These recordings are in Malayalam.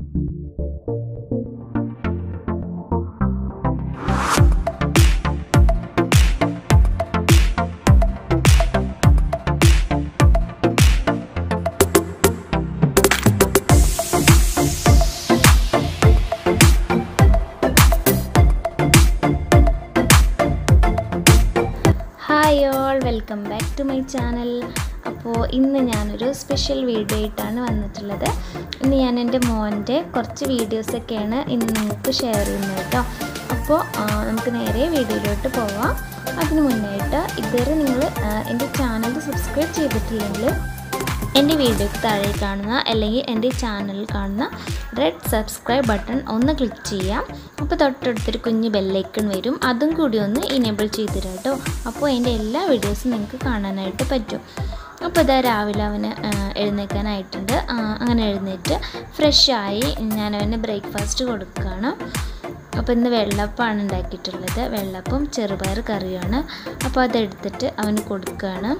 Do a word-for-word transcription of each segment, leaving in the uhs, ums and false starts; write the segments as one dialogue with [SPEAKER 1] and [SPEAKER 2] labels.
[SPEAKER 1] Hi all, welcome back to my channel. അപ്പോൾ ഇന്ന് ഞാനൊരു സ്പെഷ്യൽ വീഡിയോ ആയിട്ടാണ് വന്നിട്ടുള്ളത്. ഇന്ന് ഞാൻ എൻ്റെ മോൻ്റെ കുറച്ച് വീഡിയോസൊക്കെയാണ് ഇന്ന് നിങ്ങൾക്ക് ഷെയർ ചെയ്യുന്നത് കേട്ടോ. അപ്പോൾ നമുക്ക് നേരെ വീഡിയോയിലോട്ട് പോവാം. അതിന് മുന്നായിട്ട് ഇതുവരെ നിങ്ങൾ എൻ്റെ ചാനൽ സബ്സ്ക്രൈബ് ചെയ്തിട്ടില്ലെങ്കിൽ എൻ്റെ വീഡിയോക്ക് താഴെ കാണുന്ന അല്ലെങ്കിൽ എൻ്റെ ചാനലിൽ കാണുന്ന റെഡ് സബ്സ്ക്രൈബ് ബട്ടൺ ഒന്ന് ക്ലിക്ക് ചെയ്യാം. അപ്പോൾ തൊട്ടടുത്തൊരു കുഞ്ഞ് ബെല്ലൈക്കൺ വരും, അതും കൂടി ഒന്ന് ഇനേബിൾ ചെയ്തിരാം കേട്ടോ. അപ്പോൾ എൻ്റെ എല്ലാ വീഡിയോസും നിങ്ങൾക്ക് കാണാനായിട്ട് പറ്റും. അപ്പോൾ ഇതാ രാവിലെ അവന് എഴുന്നേൽക്കാനായിട്ടുണ്ട്. അങ്ങനെ എഴുന്നേറ്റ് ഫ്രഷായി ഞാൻ അവന് ബ്രേക്ക്ഫാസ്റ്റ് കൊടുക്കുകയാണ്. അപ്പോൾ ഇന്ന് വെള്ളപ്പമാണ് ഉണ്ടാക്കിയിട്ടുള്ളത്. വെള്ളപ്പം ചെറുപയർ കറിയാണ്. അപ്പോൾ അതെടുത്തിട്ട് അവന് കൊടുക്കുകയാണ്.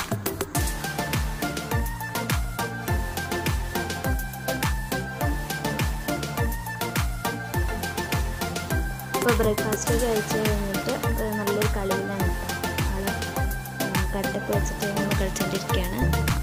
[SPEAKER 1] ഇപ്പോൾ ബ്രേക്ക്ഫാസ്റ്റ് കഴിച്ച് കഴിഞ്ഞിട്ട് നല്ലൊരു കളിയിലാണ് ആൾ. കട്ടൊക്കെ വെച്ചിട്ട് നമ്മൾ കളിച്ചുകൊണ്ടിരിക്കുകയാണ്.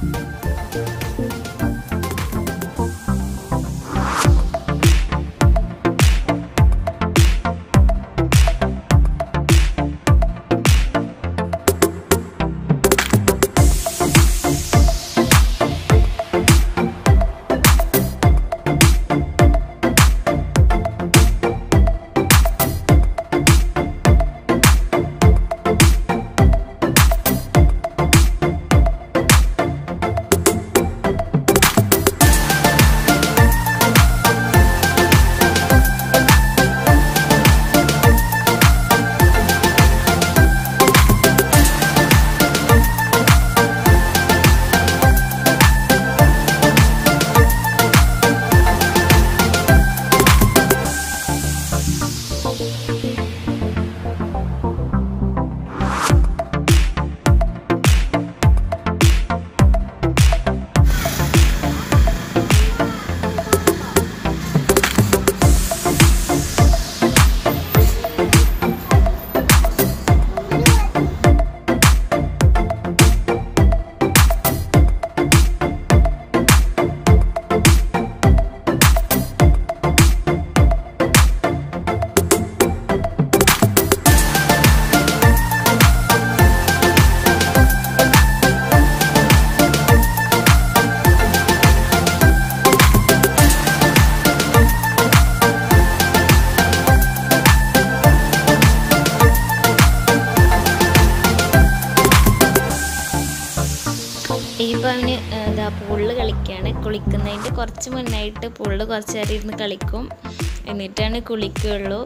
[SPEAKER 1] ഇപ്പോൾ അവന് എന്താ പൂളിൽ കളിക്കുകയാണ്. കുളിക്കുന്നതിൻ്റെ കുറച്ച് മുന്നായിട്ട് പൂളിൽ കുറച്ച് നേരം ഇരുന്ന് കളിക്കും, എന്നിട്ടാണ് കുളിക്കുകയുള്ളൂ.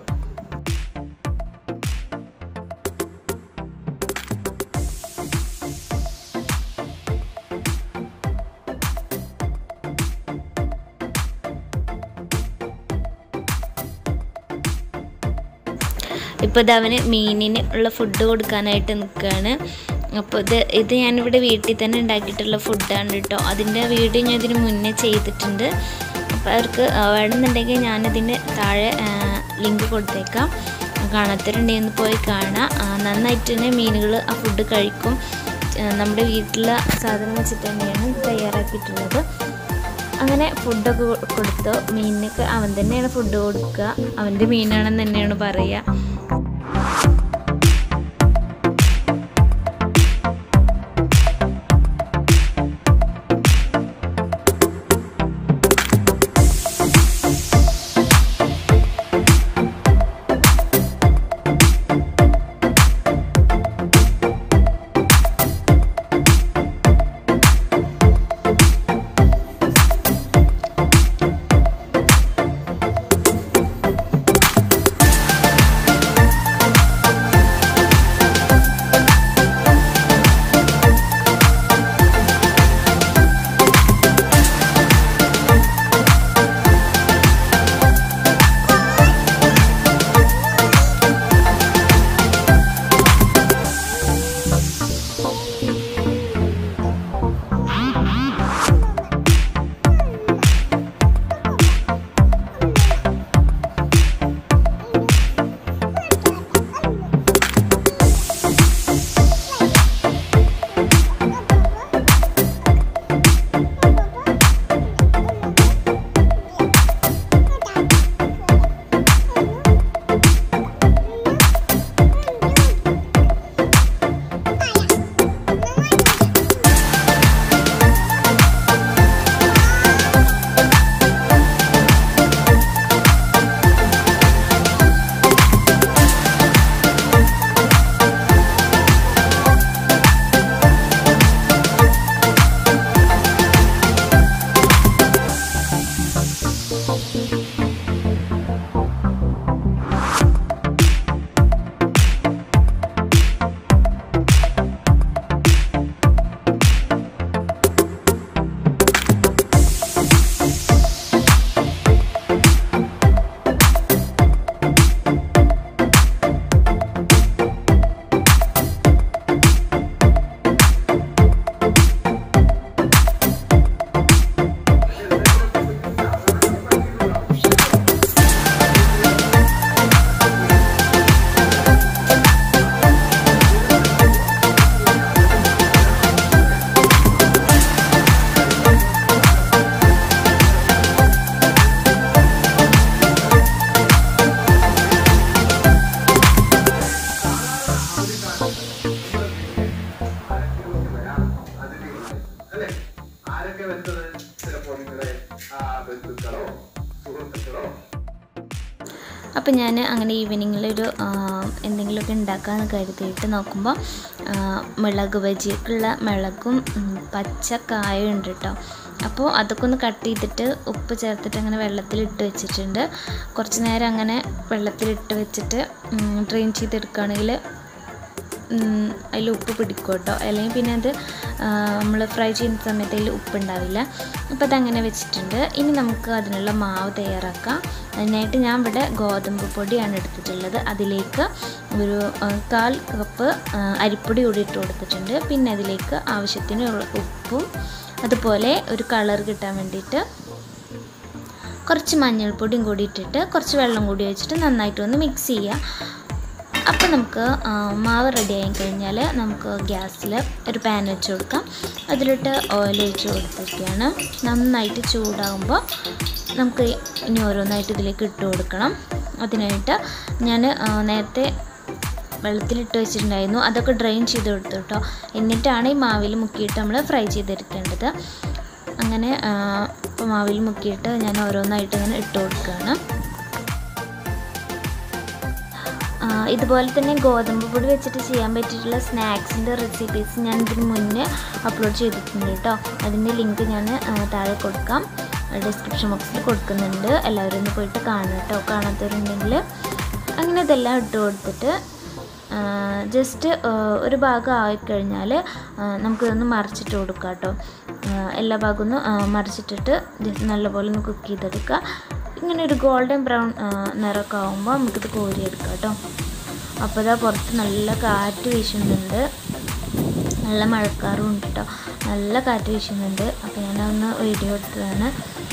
[SPEAKER 1] ഇപ്പോൾ ഇത് അവന് മീനിന് ഉള്ള ഫുഡ് കൊടുക്കാനായിട്ട് നിൽക്കുകയാണ്. അപ്പോൾ ഇത് ഇത് ഞാനിവിടെ വീട്ടിൽ തന്നെ ഉണ്ടാക്കിയിട്ടുള്ള ഫുഡാണ് കേട്ടോ. അതിൻ്റെ വീഡിയോ ഞാൻ ഇതിന് മുന്നേ ചെയ്തിട്ടുണ്ട്. അപ്പോൾ അവർക്ക് വേണമെന്നുണ്ടെങ്കിൽ ഞാനിതിൻ്റെ താഴെ ലിങ്ക് കൊടുത്തേക്കാം. കാണാത്തവരുണ്ടെങ്കിൽ പോയി കാണാം. നന്നായിട്ട് തന്നെ മീനുകൾ ആ ഫുഡ് കഴിക്കും. നമ്മുടെ വീട്ടിലെ സാധനം വെച്ചിട്ട് തന്നെയാണ് തയ്യാറാക്കിയിട്ടുള്ളത്. അങ്ങനെ ഫുഡൊക്കെ കൊടുത്തു. മീനിനൊക്കെ അവൻ തന്നെയാണ് ഫുഡ് കൊടുക്കുക. അവൻ്റെ മീനാണെന്ന് തന്നെയാണ് പറയുക. അപ്പോൾ ഞാൻ അങ്ങനെ ഈവനിങ്ങിലൊരു എന്തെങ്കിലുമൊക്കെ ഉണ്ടാക്കാമെന്ന് കരുതിയിട്ട് നോക്കുമ്പോൾ മുളക് ബജിക്കുള്ള മുളകും പച്ച കായും ഉണ്ട് കേട്ടോ. അപ്പോൾ അതൊക്കെ ഒന്ന് കട്ട് ചെയ്തിട്ട് ഉപ്പ് ചേർത്തിട്ട് അങ്ങനെ വെള്ളത്തിലിട്ട് വെച്ചിട്ടുണ്ട്. കുറച്ച് നേരം അങ്ങനെ വെള്ളത്തിലിട്ട് വെച്ചിട്ട് ഡ്രെയിൻ ചെയ്തെടുക്കുകയാണെങ്കിൽ അതിൽ ഉപ്പ് പിടിക്കും കേട്ടോ. അല്ലെങ്കിൽ പിന്നെ അത് നമ്മൾ ഫ്രൈ ചെയ്യുന്ന സമയത്ത് അതിൽ ഉപ്പുണ്ടാവില്ല. അപ്പോൾ അതങ്ങനെ വെച്ചിട്ടുണ്ട്. ഇനി നമുക്ക് അതിനുള്ള മാവ് തയ്യാറാക്കാം. അതിനായിട്ട് ഞാൻ ഇവിടെ ഗോതമ്പ് പൊടിയാണ് എടുത്തിട്ടുള്ളത്. അതിലേക്ക് ഒരു കാൽ കപ്പ് അരിപ്പൊടി കൂടി ഇട്ട് കൊടുത്തിട്ടുണ്ട്. പിന്നെ അതിലേക്ക് ആവശ്യത്തിന് ഉപ്പും അതുപോലെ ഒരു കളർ കിട്ടാൻ വേണ്ടിയിട്ട് കുറച്ച് മഞ്ഞൾപ്പൊടിയും കൂടി ഇട്ടിട്ട് കുറച്ച് വെള്ളം കൂടി ഒഴിച്ചിട്ട് നന്നായിട്ടൊന്ന് മിക്സ് ചെയ്യുക. അപ്പോൾ നമുക്ക് മാവ് റെഡി ആയി കഴിഞ്ഞാൽ നമുക്ക് ഗ്യാസിൽ ഒരു പാൻ വെച്ച് കൊടുക്കാം. അതിലിട്ട് ഓയിൽ ഒഴിച്ച് കൊടുത്തിരിക്കുകയാണ്. നന്നായിട്ട് ചൂടാകുമ്പോൾ നമുക്ക് ഇനി ഓരോന്നായിട്ട് ഇതിലേക്ക് ഇട്ട് കൊടുക്കണം. അതിനായിട്ട് ഞാൻ നേരത്തെ വെള്ളത്തിലിട്ട് വെച്ചിട്ടുണ്ടായിരുന്നു. അതൊക്കെ ഡ്രെയിൻ ചെയ്ത് കൊടുത്തു കേട്ടോ. എന്നിട്ടാണ് ഈ മാവിൽ മുക്കിയിട്ട് നമ്മൾ ഫ്രൈ ചെയ്തെടുക്കേണ്ടത്. അങ്ങനെ ഇപ്പോൾ മാവിൽ മുക്കിയിട്ട് ഞാൻ ഓരോന്നായിട്ട് ഇങ്ങനെ ഇട്ട് കൊടുക്കുകയാണ്. ഇതുപോലെ തന്നെ ഗോതമ്പ് പൊടി വെച്ചിട്ട് ചെയ്യാൻ പറ്റിയിട്ടുള്ള സ്നാക്സിൻ്റെ റെസിപ്പീസ് ഞാൻ ഇതിന് മുന്നേ അപ്ലോഡ് ചെയ്തിട്ടുണ്ട് കേട്ടോ. അതിൻ്റെ ലിങ്ക് ഞാൻ താഴെ കൊടുക്കാം, ഡിസ്ക്രിപ്ഷൻ ബോക്സിൽ കൊടുക്കുന്നുണ്ട്. എല്ലാവരും ഒന്ന് പോയിട്ട് കാണുക കേട്ടോ, കാണാത്തവരുണ്ടെങ്കിൽ. അങ്ങനെ ഇതെല്ലാം ഇട്ട് കൊടുത്തിട്ട് ജസ്റ്റ് ഒരു ഭാഗം ആയിക്കഴിഞ്ഞാൽ നമുക്കിതൊന്ന് മറിച്ചിട്ട് കൊടുക്കാം കേട്ടോ. എല്ലാ ഭാഗവും ഒന്ന് മറിച്ചിട്ടിട്ട് ജസ്റ്റ് നല്ലപോലെ ഒന്ന് കുക്ക് ചെയ്തെടുക്കുക. ഇങ്ങനെ ഒരു ഗോൾഡൻ ബ്രൗൺ നിറമൊക്കെ ആകുമ്പോൾ നമുക്കിത് കോരിയെടുക്കാം കേട്ടോ. അപ്പോൾ ഇതാ പുറത്ത് നല്ല കാറ്റ് വീശുന്നുണ്ട്, നല്ല മഴക്കാറും ഉണ്ട് കേട്ടോ. നല്ല കാറ്റ് വീശുന്നുണ്ട്. അപ്പോൾ ഞാനൊന്ന് വീഡിയോ എടുത്തതാണ്.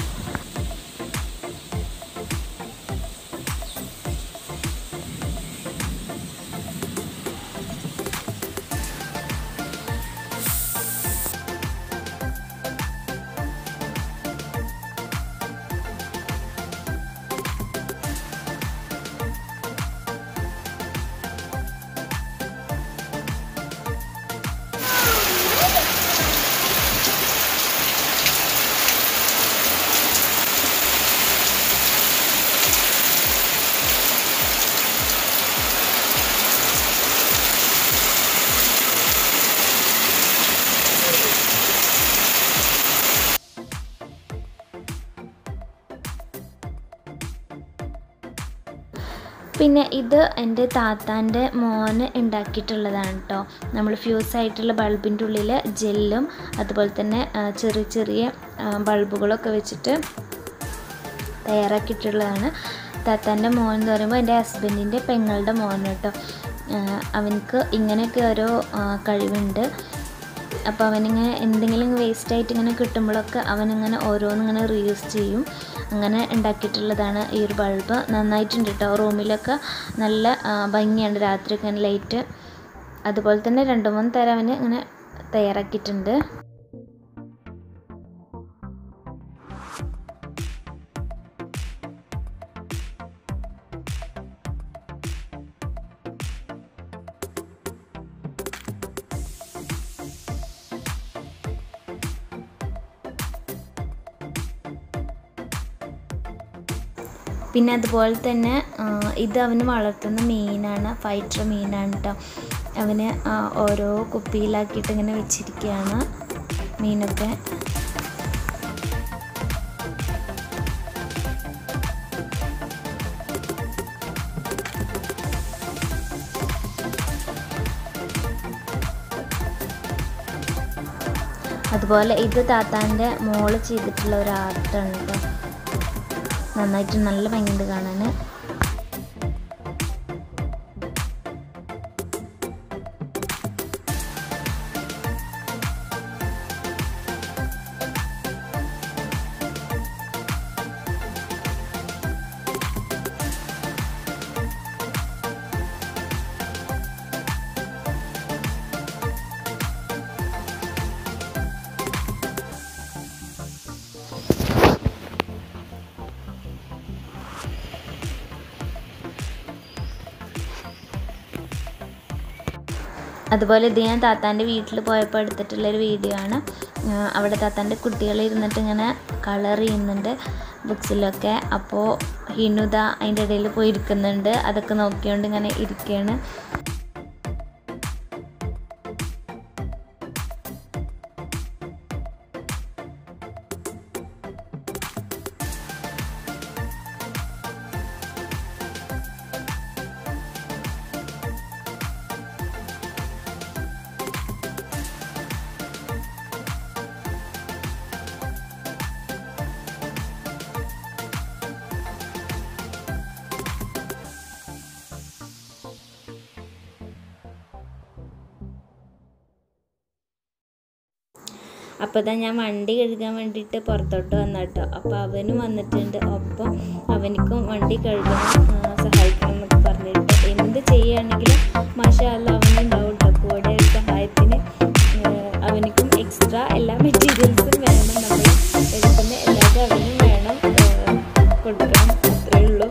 [SPEAKER 1] പിന്നെ ഇത് എൻ്റെ താത്താൻ്റെ മോന് ഉണ്ടാക്കിയിട്ടുള്ളതാണ് കേട്ടോ. നമ്മൾ ഫ്യൂസ് ആയിട്ടുള്ള ബൾബിൻ്റെ ഉള്ളിൽ ജെല്ലും അതുപോലെ തന്നെ ചെറിയ ചെറിയ ബൾബുകളൊക്കെ വെച്ചിട്ട് തയ്യാറാക്കിയിട്ടുള്ളതാണ്. താത്താൻ്റെ മോൻ എന്ന് പറയുമ്പോൾ എൻ്റെ ഹസ്ബൻഡിൻ്റെ പെങ്ങളുടെ മോൻ കേട്ടോ. അവനക്ക് ഇങ്ങനെയൊക്കെ ഓരോ കഴിവുണ്ട്. അപ്പോൾ അവനിങ്ങനെ എന്തെങ്കിലും വേസ്റ്റായിട്ട് ഇങ്ങനെ കിട്ടുമ്പോഴൊക്കെ അവനിങ്ങനെ ഓരോന്നിങ്ങനെ റീയൂസ് ചെയ്യും. അങ്ങനെ ഉണ്ടാക്കിയിട്ടുള്ളതാണ് ഈ ഒരു ബൾബ്. നന്നായിട്ടുണ്ട് കേട്ടോ. റൂമിലൊക്കെ നല്ല ഭംഗിയാണ് രാത്രിയൊക്കെ ഇങ്ങനെ ലൈറ്റ്. അതുപോലെ തന്നെ രണ്ട് മൂന്ന് തരം അവന് ഇങ്ങനെ തയ്യാറാക്കിയിട്ടുണ്ട്. പിന്നെ അതുപോലെ തന്നെ ഇത് അവന് വളർത്തുന്ന മീനാണ്, ഫൈറ്റർ മീനാണ് കേട്ടോ. അവന് ഓരോ കുപ്പിയിലാക്കിയിട്ട് ഇങ്ങനെ വെച്ചിരിക്കുകയാണ് മീനൊക്കെ. അതുപോലെ ഇത് താത്താൻ്റെ മോള് ചെയ്തിട്ടുള്ള ഒരു ആർട്ടാണ് കേട്ടോ. നന്നായിട്ട് നല്ല ഭംഗിയുണ്ട് കാണാൻ. അതുപോലെ ഇത് ഞാൻ താത്താൻ്റെ വീട്ടിൽ പോയപ്പോൾ എടുത്തിട്ടുള്ളൊരു വീഡിയോ ആണ്. അവിടെ താത്താൻ്റെ കുട്ടികൾ ഇരുന്നിട്ട് ഇങ്ങനെ കളർ ചെയ്യുന്നുണ്ട്. ബുക്സിലൊക്കെ. അപ്പോൾ ഹിനുദ അതിൻ്റെ ഇടയിൽ പോയി ഇരിക്കുന്നുണ്ട്, അതൊക്കെ നോക്കിക്കൊണ്ട് ഇങ്ങനെ ഇരിക്കുകയാണ്. അപ്പോൾ ഇതാ ഞാൻ വണ്ടി കഴുകാൻ വേണ്ടിയിട്ട് പുറത്തോട്ട് വന്ന കേട്ടോ. അപ്പോൾ അവനും വന്നിട്ടുണ്ട്. ഒപ്പം അവനിക്കും വണ്ടി കഴുകാൻ സഹായിക്കണം എന്നൊക്കെ പറഞ്ഞിട്ട് എന്ത് ചെയ്യുകയാണെങ്കിലും മാഷാ അല്ലാഹ് അവനുണ്ടാവും കേട്ടോ കൂടെ സഹായത്തിന്. അവനിക്കും എക്സ്ട്രാ എല്ലാ മെറ്റീരിയൽസും വേണം, നമ്മൾ എടുക്കുന്ന എല്ലാതും അവനും വേണം കൊടുക്കണം, അത്രയേ ഉള്ളൂ.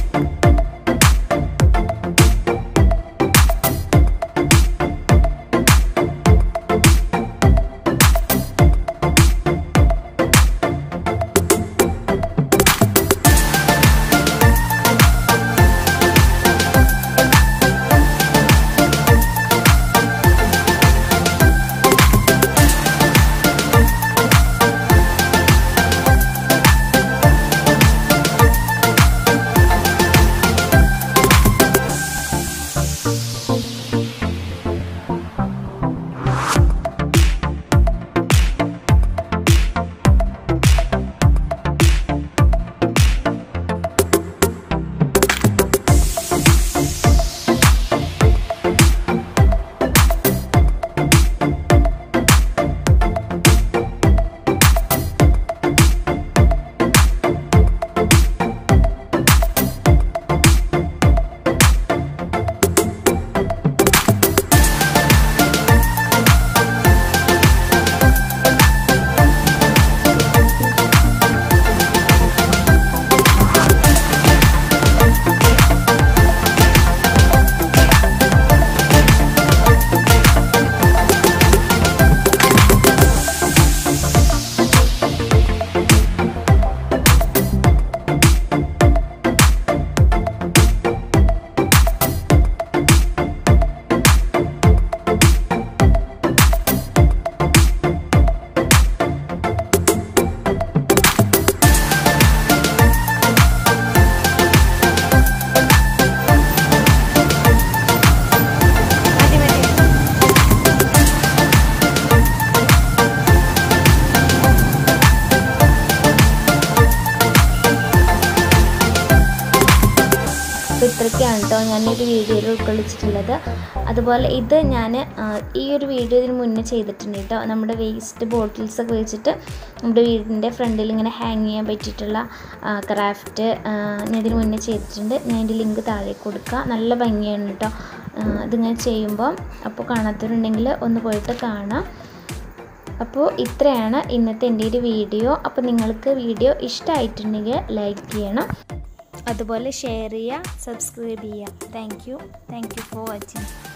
[SPEAKER 1] ഇത്രയ്ക്കാണ് കേട്ടോ ഞാനൊരു വീഡിയോയിൽ ഉൾക്കൊള്ളിച്ചിട്ടുള്ളത്. അതുപോലെ ഇത് ഞാൻ ഈ ഒരു വീഡിയോ ഇതിന് മുന്നേ ചെയ്തിട്ടുണ്ട് കേട്ടോ. നമ്മുടെ വേസ്റ്റ് ബോട്ടിൽസൊക്കെ വെച്ചിട്ട് നമ്മുടെ വീടിൻ്റെ ഫ്രണ്ടിൽ ഇങ്ങനെ ഹാങ് ചെയ്യാൻ പറ്റിയിട്ടുള്ള ക്രാഫ്റ്റ് ഞാൻ ഇതിന് മുന്നേ ചെയ്തിട്ടുണ്ട്. ഞാൻ ഇതിൻ്റെ ലിങ്ക് താഴെ കൊടുക്കുക. നല്ല ഭംഗിയാണ് കേട്ടോ ഇതിങ്ങനെ ചെയ്യുമ്പോൾ. അപ്പോൾ കാണാത്തവരുണ്ടെങ്കിൽ ഒന്ന് പോയിട്ട് കാണാം. അപ്പോൾ ഇത്രയാണ് ഇന്നത്തെ എൻ്റെ ഒരു വീഡിയോ. അപ്പോൾ നിങ്ങൾക്ക് വീഡിയോ ഇഷ്ടമായിട്ടുണ്ടെങ്കിൽ ലൈക്ക് ചെയ്യണം, അതുപോലെ ഷെയർ ചെയ്യുക, സബ്സ്ക്രൈബ് ചെയ്യുക. Thank you thank you for watching.